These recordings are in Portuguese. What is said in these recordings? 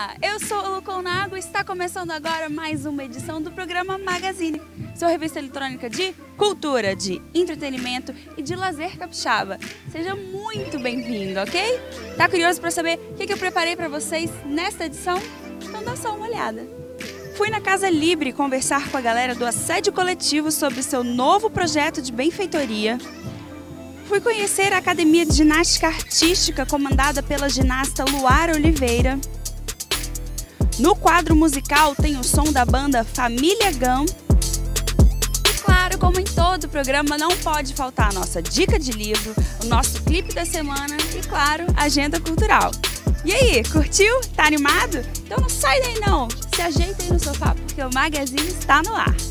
Olá, eu sou o Lucão Nago e está começando agora mais uma edição do programa Magazine, sua revista eletrônica de cultura, de entretenimento e de lazer capixaba. Seja muito bem-vindo, ok? Tá curioso para saber o que eu preparei para vocês nesta edição? Então dá só uma olhada. Fui na Casa Libre conversar com a galera do Assédio Coletivo sobre seu novo projeto de benfeitoria. Fui conhecer a Academia de Ginástica Artística comandada pela ginasta Luara Oliveira. No quadro musical tem o som da banda Família Gam. E claro, como em todo programa, não pode faltar a nossa dica de livro, o nosso clipe da semana e, claro, a agenda cultural. E aí, curtiu? Tá animado? Então não sai daí não! Se ajeita aí no sofá, porque o Magazine está no ar.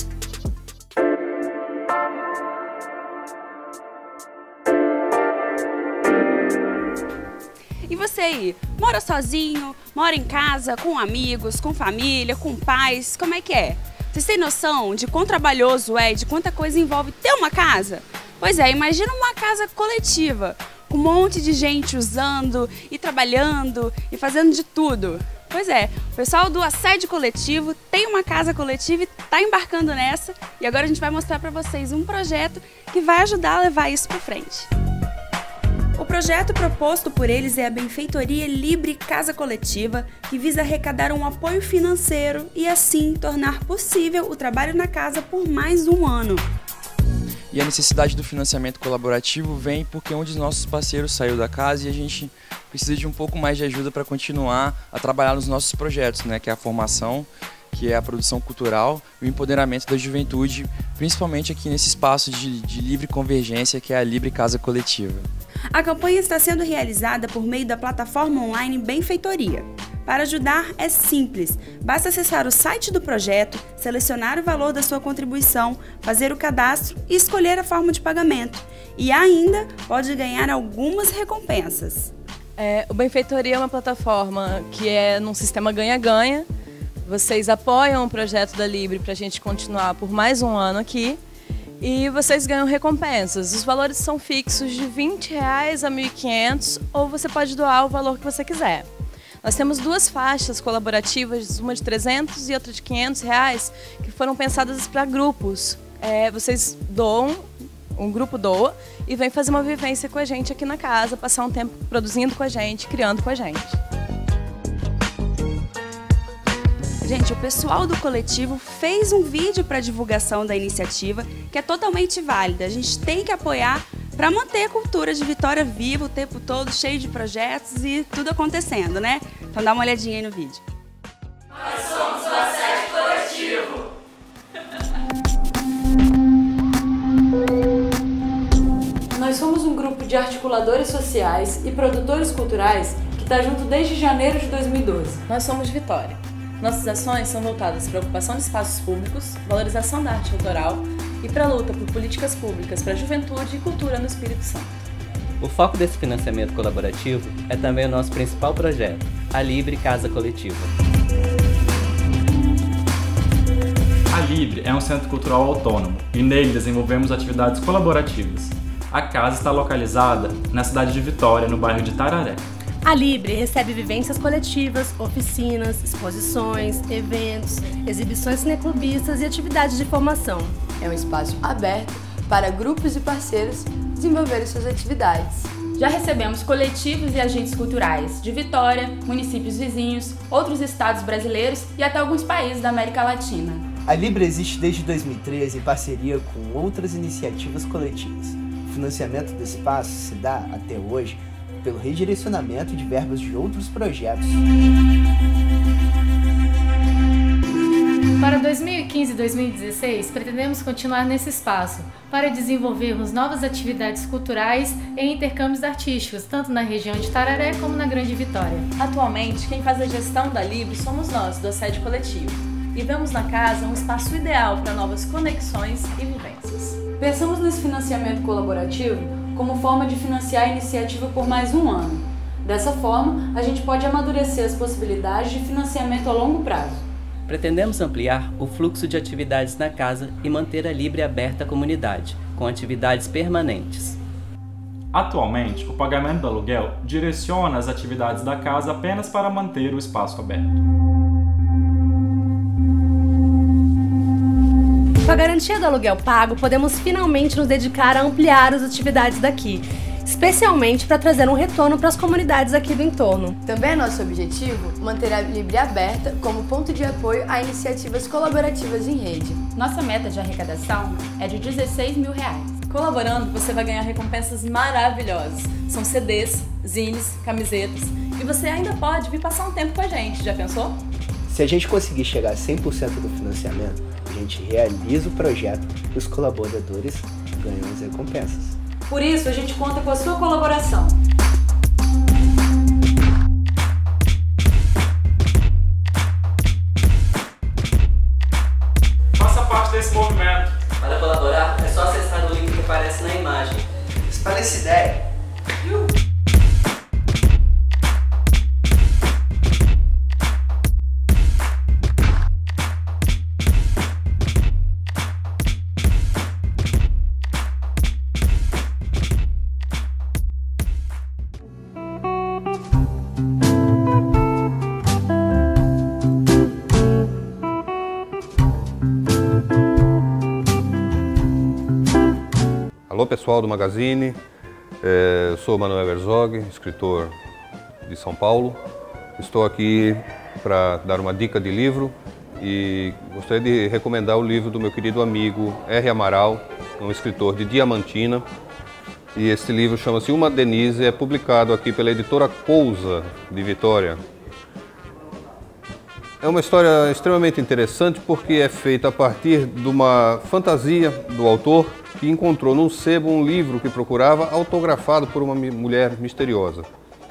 E você aí, mora sozinho, mora em casa, com amigos, com família, com pais, como é que é? Vocês têm noção de quão trabalhoso é, de quanta coisa envolve ter uma casa? Pois é, imagina uma casa coletiva, com um monte de gente usando e trabalhando e fazendo de tudo. Pois é, o pessoal do Assédio Coletivo tem uma casa coletiva e está embarcando nessa, e agora a gente vai mostrar para vocês um projeto que vai ajudar a levar isso para frente. O projeto proposto por eles é a Benfeitoria Libre Casa Coletiva, que visa arrecadar um apoio financeiro e assim tornar possível o trabalho na casa por mais um ano. E a necessidade do financiamento colaborativo vem porque um dos nossos parceiros saiu da casa e a gente precisa de um pouco mais de ajuda para continuar a trabalhar nos nossos projetos, né, que é a formação, que é a produção cultural e o empoderamento da juventude, principalmente aqui nesse espaço de livre convergência que é a Libre Casa Coletiva. A campanha está sendo realizada por meio da plataforma online Benfeitoria. Para ajudar é simples, basta acessar o site do projeto, selecionar o valor da sua contribuição, fazer o cadastro e escolher a forma de pagamento. E ainda pode ganhar algumas recompensas. O Benfeitoria é uma plataforma que é num sistema ganha-ganha. Vocês apoiam o projeto da Libre para a gente continuar por mais um ano aqui. E vocês ganham recompensas. Os valores são fixos de R$20 a R$1.500 ou você pode doar o valor que você quiser. Nós temos duas faixas colaborativas, uma de R$300 e outra de R$500, que foram pensadas para grupos. Vocês doam, um grupo doa e vem fazer uma vivência com a gente aqui na casa, passar um tempo produzindo com a gente, criando com a gente. Gente, o pessoal do coletivo fez um vídeo para divulgação da iniciativa que é totalmente válida. A gente tem que apoiar para manter a cultura de Vitória viva o tempo todo, cheio de projetos e tudo acontecendo, né? Então dá uma olhadinha aí no vídeo. Nós somos o Assédio Coletivo! Nós somos um grupo de articuladores sociais e produtores culturais que está junto desde janeiro de 2012. Nós somos Vitória. Nossas ações são voltadas para a ocupação de espaços públicos, valorização da arte autoral e para a luta por políticas públicas para a juventude e cultura no Espírito Santo. O foco desse financiamento colaborativo é também o nosso principal projeto, a Libre Casa Coletiva. A Libre é um centro cultural autônomo e nele desenvolvemos atividades colaborativas. A casa está localizada na cidade de Vitória, no bairro de Tararé. A Libre recebe vivências coletivas, oficinas, exposições, eventos, exibições cineclubistas e atividades de formação. É um espaço aberto para grupos e parceiros desenvolverem suas atividades. Já recebemos coletivos e agentes culturais de Vitória, municípios vizinhos, outros estados brasileiros e até alguns países da América Latina. A Libre existe desde 2013 em parceria com outras iniciativas coletivas. O financiamento do espaço se dá, até hoje, pelo redirecionamento de verbas de outros projetos. Para 2015 e 2016, pretendemos continuar nesse espaço para desenvolvermos novas atividades culturais e intercâmbios artísticos, tanto na região de Tararé como na Grande Vitória. Atualmente, quem faz a gestão da Libre somos nós, do Assédio Coletivo, e vemos na casa um espaço ideal para novas conexões e vivências. Pensamos nesse financiamento colaborativo como forma de financiar a iniciativa por mais um ano. Dessa forma, a gente pode amadurecer as possibilidades de financiamento a longo prazo. Pretendemos ampliar o fluxo de atividades na casa e manter a Libre aberta à comunidade, com atividades permanentes. Atualmente, o pagamento do aluguel direciona as atividades da casa apenas para manter o espaço aberto. Com a garantia do aluguel pago, podemos finalmente nos dedicar a ampliar as atividades daqui, especialmente para trazer um retorno para as comunidades aqui do entorno. Também é nosso objetivo manter a Libre aberta como ponto de apoio a iniciativas colaborativas em rede. Nossa meta de arrecadação é de R$16 mil. Colaborando, você vai ganhar recompensas maravilhosas. São CDs, zines, camisetas. E você ainda pode vir passar um tempo com a gente, já pensou? Se a gente conseguir chegar a 100% do financiamento, a gente realiza o projeto e os colaboradores ganham as recompensas. Por isso, a gente conta com a sua colaboração. Faça parte desse movimento. Para colaborar, é só acessar o link que aparece na imagem. Espalhe essa ideia! Alô pessoal do Magazine, eu sou Manuel Herzog, escritor de São Paulo. Estou aqui para dar uma dica de livro e gostaria de recomendar o livro do meu querido amigo R. Amaral, um escritor de Diamantina. E este livro chama-se Uma Denise, é publicado aqui pela editora Cousa de Vitória. É uma história extremamente interessante porque é feita a partir de uma fantasia do autor que encontrou num sebo um livro que procurava autografado por uma mulher misteriosa.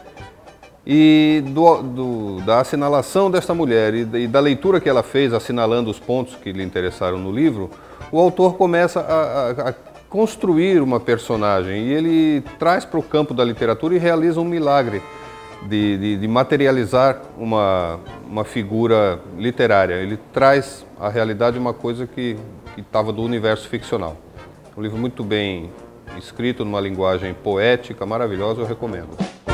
E da assinalação desta mulher e da leitura que ela fez, assinalando os pontos que lhe interessaram no livro, o autor começa a construir uma personagem e ele traz para o campo da literatura e realiza um milagre de materializar uma figura literária. Ele traz à realidade uma coisa que estava do universo ficcional. Um livro muito bem escrito, numa linguagem poética, maravilhosa, eu recomendo.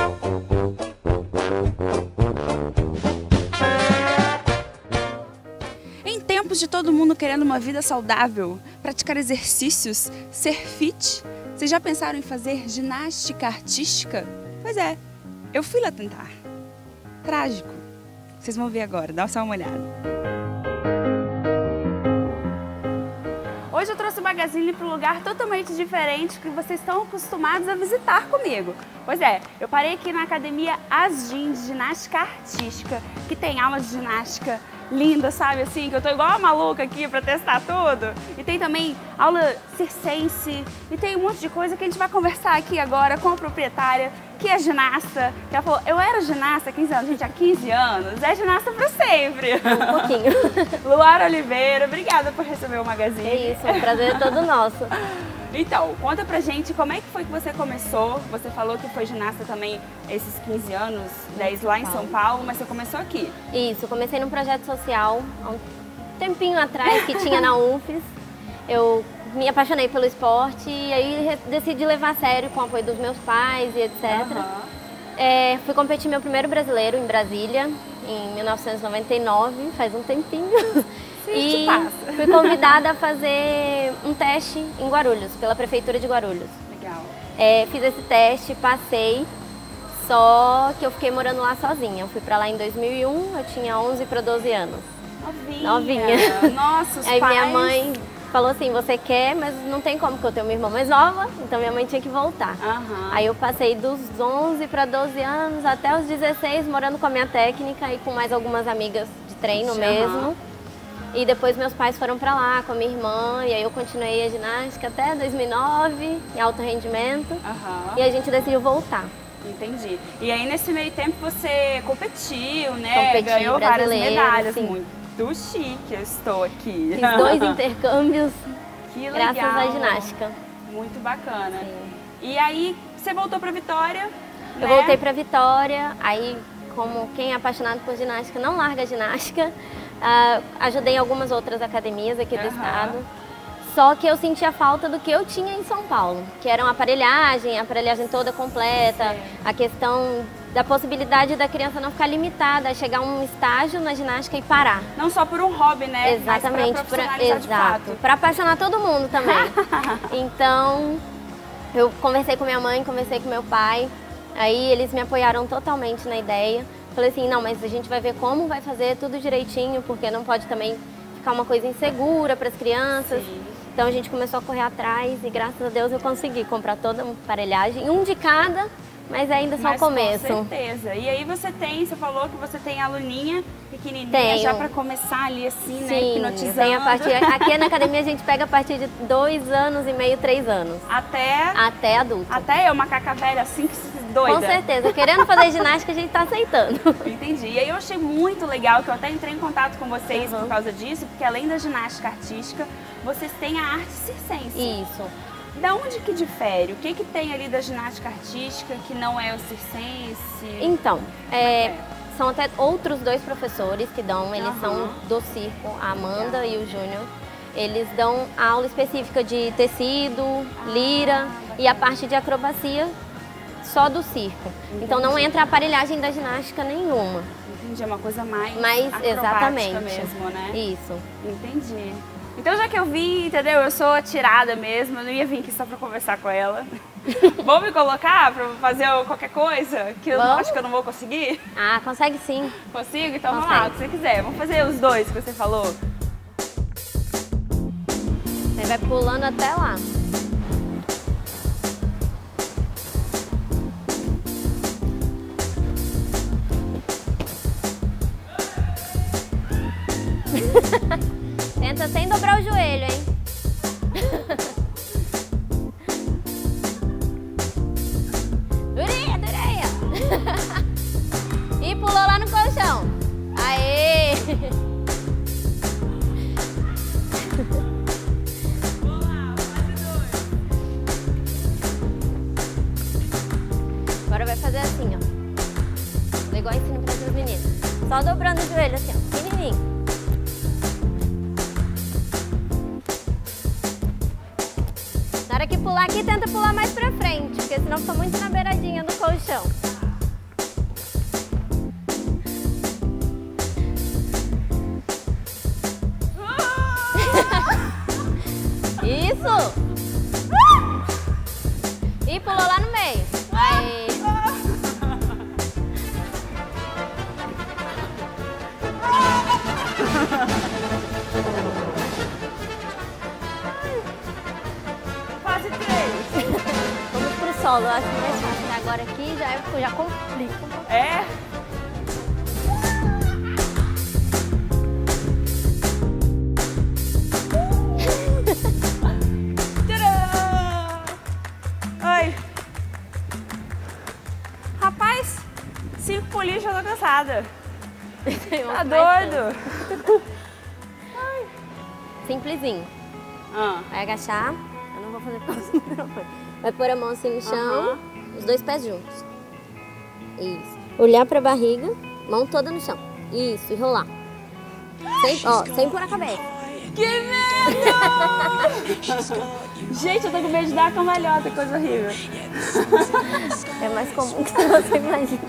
Em tempos de todo mundo querendo uma vida saudável, praticar exercícios, ser fit, vocês já pensaram em fazer ginástica artística? Pois é, eu fui lá tentar. Trágico. Vocês vão ver agora, dá só uma olhada. Hoje eu trouxe o Magazine para um lugar totalmente diferente que vocês estão acostumados a visitar comigo. Pois é, eu parei aqui na Academia Asgym de Ginástica Artística, que tem aulas de ginástica linda, sabe assim, que eu tô igual a maluca aqui para testar tudo. E tem também aula circense e tem um monte de coisa que a gente vai conversar aqui agora com a proprietária, que é ginasta, que ela falou, eu era ginasta há 15 anos, gente, há 15 anos, é ginasta para sempre. Um pouquinho. Luara Oliveira, obrigada por receber o Magazine. É isso, o prazer é todo nosso. Então, conta pra gente como é que foi que você começou, você falou que foi ginasta também esses 15 anos, 10 lá em São Paulo, mas você começou aqui. Isso, comecei num projeto social, há um tempinho atrás, que tinha na UFES. Eu me apaixonei pelo esporte e aí decidi levar a sério com o apoio dos meus pais e etc. Fui competir meu primeiro brasileiro em Brasília, em 1999, faz um tempinho. E fui convidada a fazer um teste em Guarulhos, pela Prefeitura de Guarulhos. Legal. Fiz esse teste, passei, só que eu fiquei morando lá sozinha. Eu fui pra lá em 2001, eu tinha 11 para 12 anos. Novinha. Nossa, os Aí pais... minha mãe falou assim, você quer, mas não tem como, porque eu tenho uma irmã mais nova, então minha mãe tinha que voltar. Aí eu passei dos 11 para 12 anos até os 16 morando com a minha técnica e com mais algumas amigas de treino mesmo. E depois meus pais foram pra lá com a minha irmã e aí eu continuei a ginástica até 2009, em alto rendimento, e a gente decidiu voltar. Entendi. E aí nesse meio tempo você competiu, né? Competi, ganhou várias medalhas, sim. Muito chique, eu estou aqui. Fiz 2 intercâmbios que legal. Graças à ginástica. Muito bacana. Sim. E aí você voltou pra Vitória? Eu voltei pra Vitória, aí como quem é apaixonado por ginástica não larga a ginástica. Ajudei em algumas outras academias aqui do estado. Só que eu sentia falta do que eu tinha em São Paulo, que era uma aparelhagem, a aparelhagem toda completa, a questão da possibilidade da criança não ficar limitada a chegar a um estágio na ginástica e parar. Não só por um hobby, né? Exatamente, mas pra profissionalizar de fato. Para apaixonar todo mundo também. Então, eu conversei com minha mãe, conversei com meu pai, aí eles me apoiaram totalmente na ideia. Falei assim, não, mas a gente vai ver como vai fazer tudo direitinho, porque não pode também ficar uma coisa insegura para as crianças. Sim. Então a gente começou a correr atrás e graças a Deus eu consegui comprar toda uma aparelhagem, um de cada, mas ainda só o começo. Com certeza. E aí você falou que você tem aluninha pequenininha já para começar ali assim, né, hipnotizando. Tenho aqui na academia a gente pega a partir de 2 anos e meio, 3 anos. Até adulto. Até eu, macaca velha assim, doida. Com certeza. Querendo fazer ginástica a gente tá aceitando. Entendi. E aí eu achei muito legal, que eu até entrei em contato com vocês por causa disso, porque além da ginástica artística, vocês têm a arte circense. Isso. Da onde que difere? O que que tem ali da ginástica artística que não é o circense? Então, são até outros 2 professores que dão, eles são do circo, a Amanda e o Júnior. Eles dão aula específica de tecido, lira e a parte de acrobacia só do circo. Entendi. Então não entra a aparelhagem da ginástica nenhuma. Entendi, é uma coisa mais exatamente mesmo, né? Isso. Entendi. Então já que eu vim, entendeu? Eu sou atirada mesmo, eu não ia vir aqui só pra conversar com ela. Vou me colocar pra fazer qualquer coisa que eu acho que eu não vou conseguir? Ah, consegue sim. Consigo? Então vamos lá, se você quiser. Vamos fazer os 2 que você falou. Você vai pulando até lá. Tenta sem dobrar o joelho, hein? Durinha, durinha! E pulou lá no colchão. Aê! Agora vai fazer assim, ó. Igual eu ensino para as meninas. Só dobrando o joelho assim, ó. Pequenininho. Na hora que pular aqui, tenta pular mais pra frente, porque senão fica muito na beiradinha do colchão. Isso! E pulou lá no meio. Aí. Quase 3. Vamos pro solo, eu acho que vai ser. Agora aqui já complica. É? Ai. Rapaz, 5 pulinhos já tô cansada. Tá doido? Simplesinho. Vai agachar. Eu não vou fazer pausa. Vai pôr a mão assim no chão, os 2 pés juntos. Isso. Olhar pra barriga, mão toda no chão. Isso, e rolar. Sem pôr a cabeça. Que medo! Gente, eu tô com medo de dar a cambalhota, coisa horrível. É mais comum que você imagina.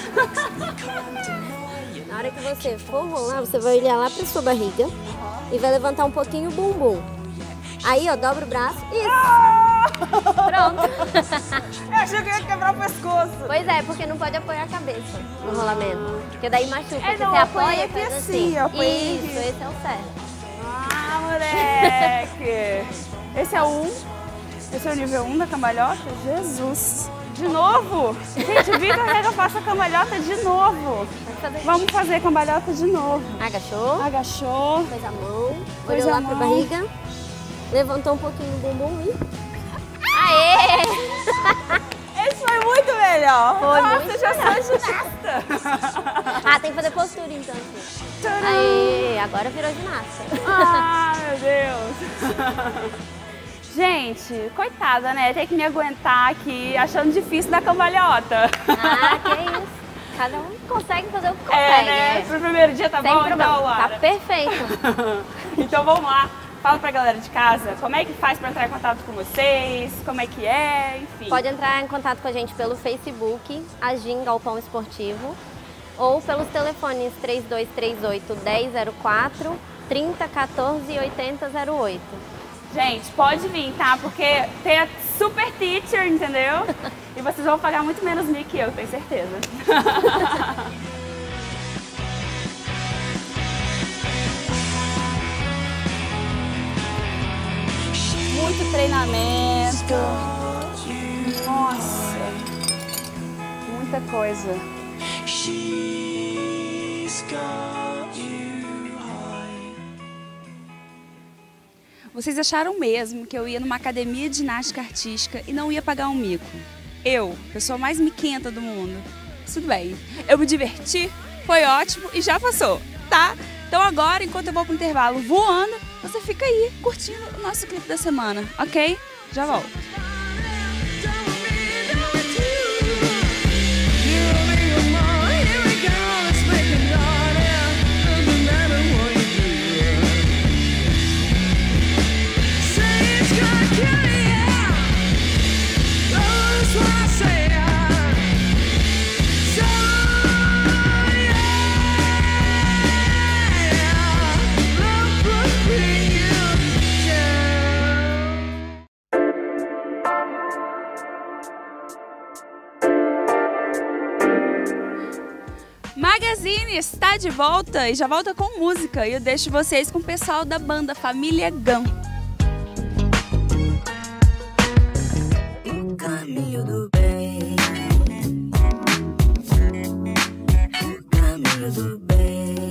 Na hora que você for rolar, você vai olhar lá pra sua barriga e vai levantar um pouquinho o bumbum. Aí, ó, dobra o braço. Isso. Pronto. Eu achei que eu ia quebrar o pescoço. Pois é, porque não pode apoiar a cabeça no rolamento. Porque daí machuca. É, não, você apoia faz assim. Isso, esse é o certo. Ah, moleque. Esse é o 1. Esse é o nível 1 da cambalhota? Jesus. De novo? Gente, o Vitor quer que eu faça cambalhota de novo. Vamos fazer cambalhota de novo. Agachou. Agachou. Fez a mão. Olhou lá pra barriga. Levantou um pouquinho o bumbum e... Aê! Esse foi muito melhor. Foi. Nossa, muito já melhor. sou ginasta. Ah, tem que fazer postura então. Aê, agora virou ginasta. Ah, meu Deus. Gente, coitada, né? Tem que me aguentar aqui achando difícil da cambalhota. Ah, que isso. Cada um consegue fazer o que consegue. Né? Pro primeiro dia tá sem bom, problema. então, Laura? Tá perfeito. Então vamos lá. Fala pra galera de casa, como é que faz para entrar em contato com vocês, como é que é, enfim. Pode entrar em contato com a gente pelo Facebook, Agim Galpão Esportivo, ou pelos telefones 3238-1004, 3014-8008. Gente, pode vir, tá? Porque tem a super teacher, entendeu? E vocês vão pagar muito menos mico que eu, tenho certeza. Muito treinamento. Nossa. Muita coisa. Vocês acharam mesmo que eu ia numa academia de ginástica artística e não ia pagar um mico? Eu, pessoa mais miquenta do mundo. Tudo bem, eu me diverti, foi ótimo e já passou, tá? Então agora, enquanto eu vou pro intervalo voando, você fica aí curtindo o nosso clipe da semana, ok? Já volto. Magazine está de volta e já volta com música. E eu deixo vocês com o pessoal da banda Família Gun. O caminho do bem, o caminho do bem,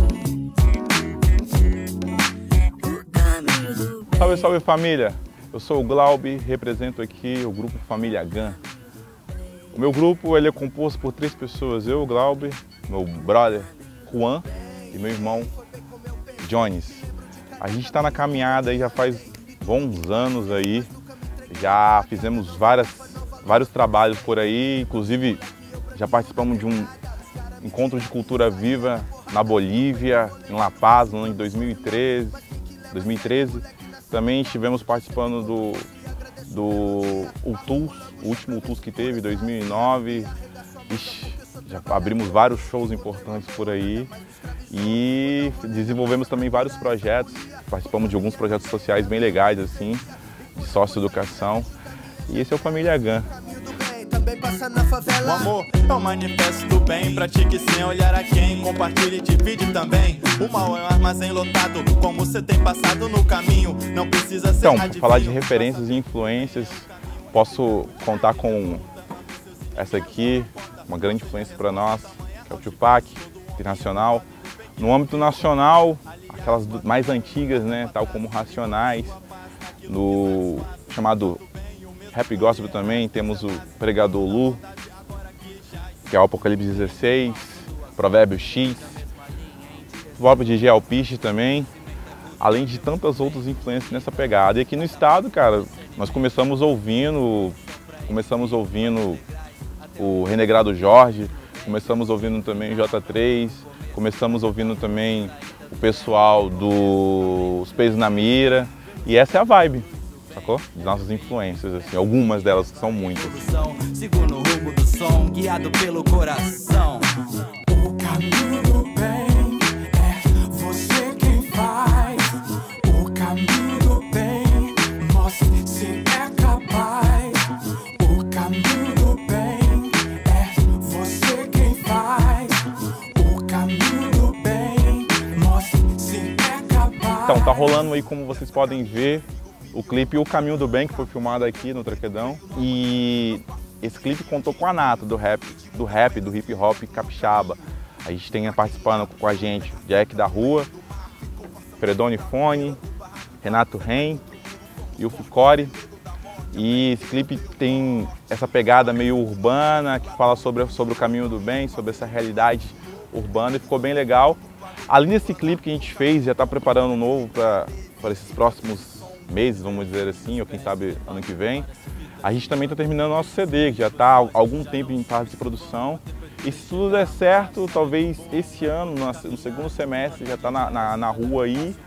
o caminho do bem. Salve, salve família! Eu sou o Glaube, represento aqui o grupo Família Gun. O meu grupo ele é composto por 3 pessoas, eu, o Glaube, meu brother Juan e meu irmão Jones. A gente está na caminhada aí já faz bons anos aí, já fizemos vários trabalhos por aí, inclusive já participamos de um encontro de cultura viva na Bolívia, em La Paz, no ano de 2013. Também estivemos participando do UTUS, o último UTUS que teve, 2009. Ixi, já abrimos vários shows importantes por aí e desenvolvemos também vários projetos. Participamos de alguns projetos sociais bem legais, assim, de socioeducação. E esse é o Família Gun. O amor é o manifesto do bem, pratique sem olhar a quem, compartilhe e divide também. O mal é um armazém lotado, como você tem passado no caminho, não precisa ser Então, para falar de referências e influências, posso contar com essa aqui, uma grande influência para nós, que é o Tupac, internacional. No âmbito nacional, aquelas mais antigas, né, tal como Racionais, no chamado Rap Gospel também, temos o Pregador Lu, que é o Apocalipse 16, Provérbio X, o próprio DJ Alpiste também, além de tantas outras influências nessa pegada. E aqui no estado, cara, nós começamos ouvindo o Renegrado Jorge, começamos ouvindo também o J3, começamos ouvindo também o pessoal dos Pesos na Mira, e essa é a vibe, sacou? De nossas influências, assim, algumas delas que são muitas. Sigo no rumo do som, guiado pelo coração. O caminho do bem é você quem faz. O caminho do bem mostra se é capaz. O caminho do bem é você quem faz. O caminho do bem mostra se é capaz. Então, tá rolando aí, como vocês podem ver, o clipe O Caminho do Bem, que foi filmado aqui no Traquedão. E esse clipe contou com a nata do rap, do hip hop capixaba. A gente tem participando com a gente Jack da Rua, Fredone Fone, Renato Ren e o Ficore. E esse clipe tem essa pegada meio urbana, que fala sobre o caminho do bem, sobre essa realidade urbana, e ficou bem legal. Além desse clipe que a gente fez, já está preparando um novo para esses próximos meses, vamos dizer assim, ou quem sabe ano que vem. A gente também está terminando o nosso CD, que já está há algum tempo em fase de produção. E se tudo der certo, talvez esse ano, no segundo semestre, já está na rua aí.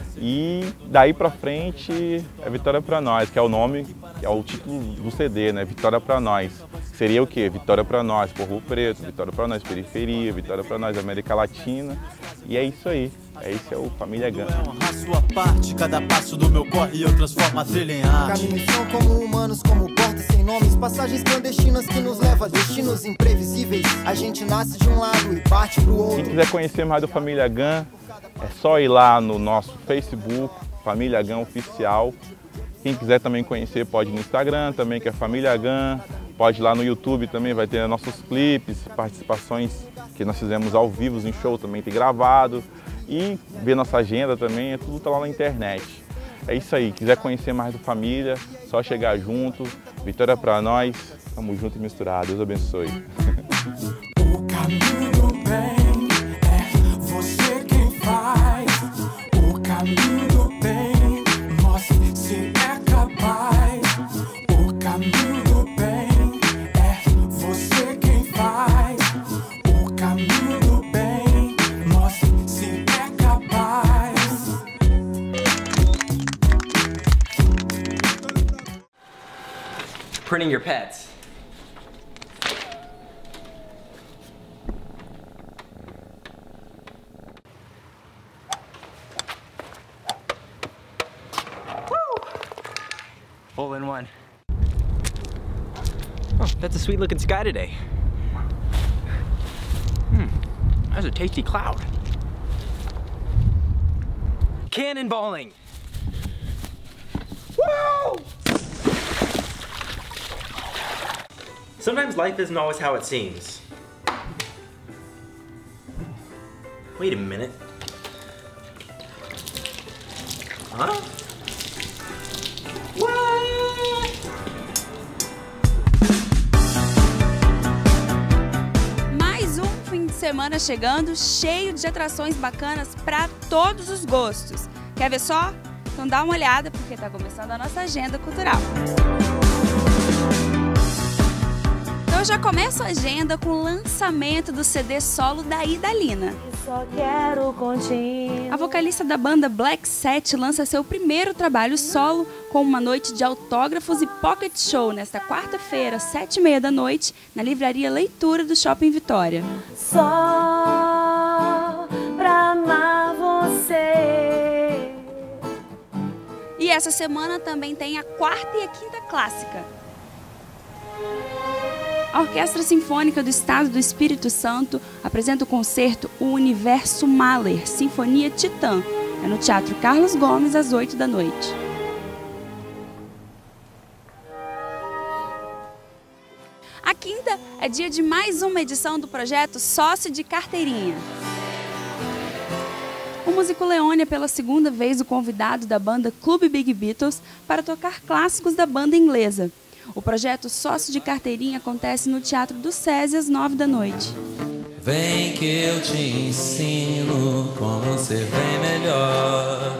E daí pra frente é Vitória pra Nós, que é o nome, que é o título do CD, né? Vitória pra Nós. Seria o quê? Vitória pra Nós, Povo Preto, Vitória pra Nós, Periferia, Vitória pra Nós, América Latina. E é isso aí. Esse é o Família Gun. A sua parte, cada passo do meu corre eu transformo a trilha em arte. Caminhos são como humanos, como portas sem nomes, passagens clandestinas que nos levam a destinos imprevisíveis. A gente nasce de um lado e parte pro outro. Quem quiser conhecer mais do Família Gun, é só ir lá no nosso Facebook, Família Gun Oficial. Quem quiser também conhecer pode ir no Instagram também, que é Família Gun. Pode ir lá no YouTube também, vai ter nossos clipes, participações que nós fizemos ao vivo em show também, tem gravado. E ver nossa agenda também, tudo tá lá na internet. É isso aí, quiser conhecer mais do Família, só chegar junto. Vitória pra nós, tamo junto e misturado. Deus abençoe. O caminho do bem é você quem faz. O caminho do bem, mostre se é capaz. O caminho do bem é você quem faz. O caminho do bem, mostre se é capaz. Printing your pets. All in one. Oh, that's a sweet looking sky today. That's a tasty cloud. Cannonballing! Woo! Sometimes life isn't always how it seems. Wait a minute. Huh? Mais um fim de semana chegando, cheio de atrações bacanas para todos os gostos. Quer ver só? Então dá uma olhada porque está começando a nossa agenda cultural. Eu já começo a agenda com o lançamento do CD solo da Idalina. Só quero contigo. A vocalista da banda Black Sete lança seu primeiro trabalho solo com uma noite de autógrafos e pocket show nesta quarta-feira, 7h30 da noite, na livraria Leitura do Shopping Vitória. Só pra amar você. E essa semana também tem a quarta e a quinta clássica. A Orquestra Sinfônica do Estado do Espírito Santo apresenta o concerto O Universo Mahler, Sinfonia Titã. É no Teatro Carlos Gomes, às 8 da noite. A quinta é dia de mais uma edição do projeto Sócio de Carteirinha. O Músico Leone é pela segunda vez o convidado da banda Clube Big Beatles para tocar clássicos da banda inglesa. O projeto Sócio de Carteirinha acontece no Teatro do SESI às 9 da noite. Vem que eu te ensino como ser bem melhor.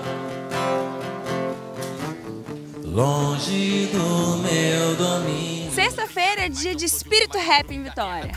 Longe do meu domínio. Sexta-feira é dia de Espírito Rap em Vitória.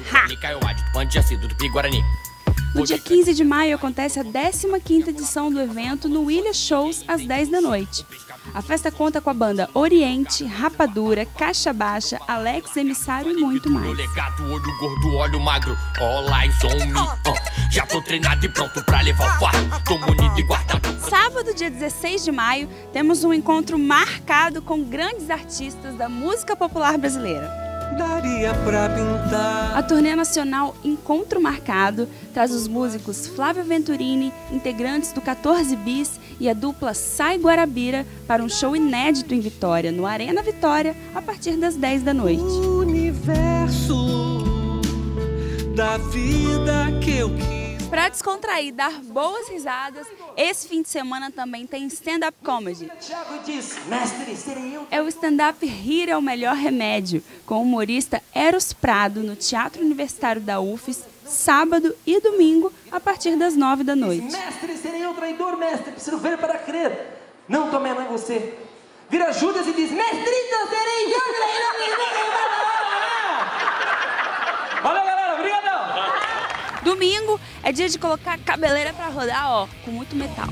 No dia 15 de maio acontece a 15ª edição do evento no William Shows às 10 da noite. A festa conta com a banda Oriente, Rapadura, Caixa Baixa, Alex Emissário e muito mais. Olho gordo, olho magro, all eyes on me. Já tô treinado e pronto pra levar o fardo. Tô munido e guardado. Sábado, dia 16 de maio, temos um encontro marcado com grandes artistas da música popular brasileira. Daria pra pintar. A turnê nacional Encontro Marcado traz os músicos Flávio Venturini, integrantes do 14 Bis e a dupla Sai Guarabira para um show inédito em Vitória, no Arena Vitória, a partir das 10 da noite. O universo da vida que eu quis. Para descontrair e dar boas risadas, esse fim de semana também tem stand-up comedy. É o stand-up Rir é o Melhor Remédio, com o humorista Eros Prado no Teatro Universitário da UFES, sábado e domingo, a partir das 9 da noite. Mestre, serei um traidor, mestre, preciso ver para crer. Não tomei a mãe você. Vira Judas e diz, mestrito, serei eu. Valeu, galera, obrigadão. Domingo é dia de colocar a cabeleira pra rodar, ó, com muito metal.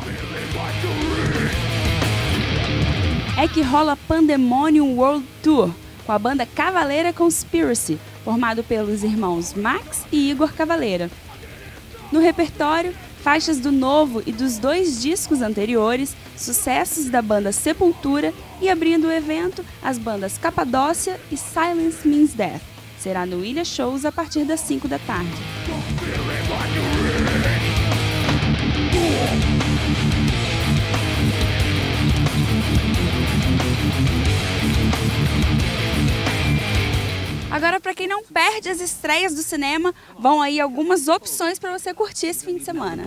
É que rola Pandemonium World Tour, com a banda Cavaleira Conspiracy, formado pelos irmãos Max e Igor Cavaleira. No repertório, faixas do novo e dos 2 discos anteriores, sucessos da banda Sepultura e, abrindo o evento, as bandas Capadócia e Silence Means Death. Será no Ilha Shows a partir das 5 da tarde. Agora, para quem não perde as estreias do cinema, vão aí algumas opções para você curtir esse fim de semana.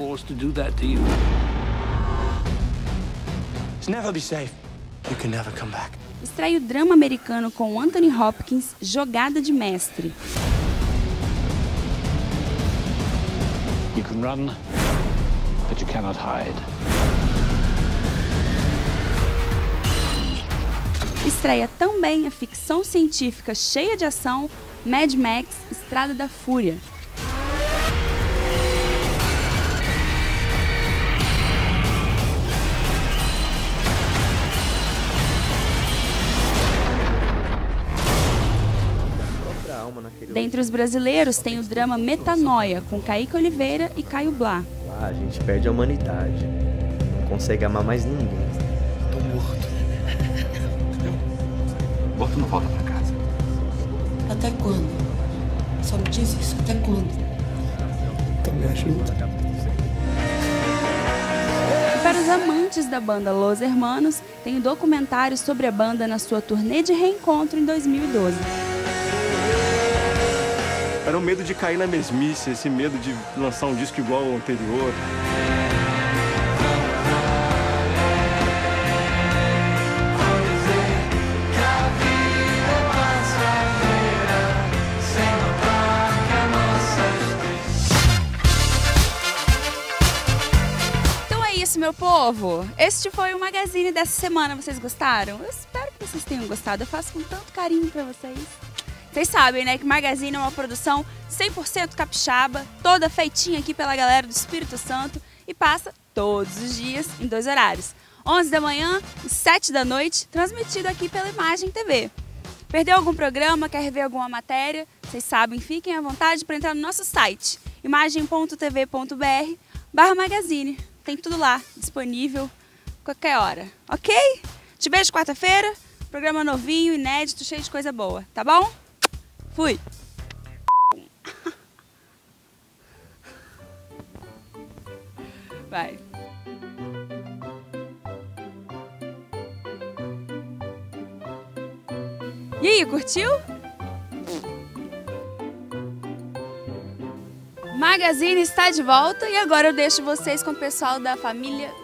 Estreia o drama americano com Anthony Hopkins, Jogada de Mestre. You can run, but you cannot hide. Estreia também a ficção científica cheia de ação, Mad Max, Estrada da Fúria. Dentre os brasileiros tem o drama Metanoia, com Kaique Oliveira e Caio Blá. A gente perde a humanidade, não consegue amar mais ninguém. Tô morto. Morto não volta pra casa. Até quando? Só me diz isso, até quando? Então me ajuda. E para os amantes da banda Los Hermanos, tem o documentário sobre a banda na sua turnê de reencontro em 2012. Era o medo de cair na mesmice, esse medo de lançar um disco igual ao anterior. Então é isso, meu povo. Este foi o Magazine dessa semana. Vocês gostaram? Eu espero que vocês tenham gostado. Eu faço com tanto carinho pra vocês. Vocês sabem, né, que Magazine é uma produção 100% capixaba, toda feitinha aqui pela galera do Espírito Santo e passa todos os dias em 2 horários. 11 da manhã e 7 da noite, transmitido aqui pela Imagem TV. Perdeu algum programa, quer rever alguma matéria? Vocês sabem, fiquem à vontade para entrar no nosso site, imagem.tv.br/magazine. Tem tudo lá, disponível qualquer hora, ok? Te vejo quarta-feira, programa novinho, inédito, cheio de coisa boa, tá bom? Fui! Vai! E aí, curtiu? Magazine está de volta e agora eu deixo vocês com o pessoal da família